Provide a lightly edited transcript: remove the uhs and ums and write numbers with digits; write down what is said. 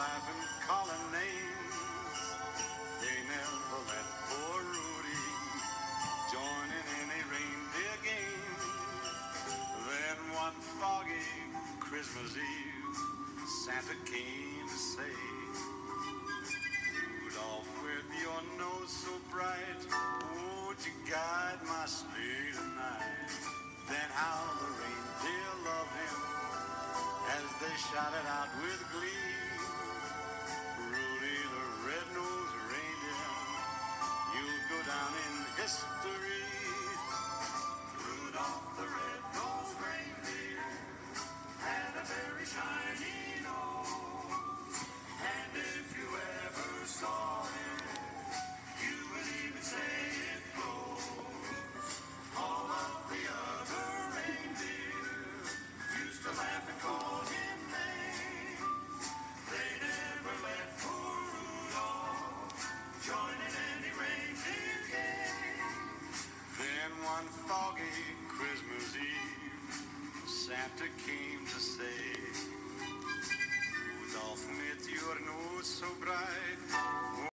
laugh and call him names. They never let poor Rudy join in any reindeer game. Then one foggy Christmas Eve, Santa came to say, Rudolph, with your nose so bright, would you guide my sleigh tonight? Then how the reindeer loved him as they shouted out with glee, Rudy the red-nosed reindeer, you'll go down in history. Rudolph the red-nosed reindeer had a very shiny nose, and if you ever saw it, you would even say it glows. All of the other reindeer used to laugh and call him names. They never let poor Rudolph join in any reindeer game. Then one foggy Christmas Eve, Santa came to say, Rudolph, with your nose so bright,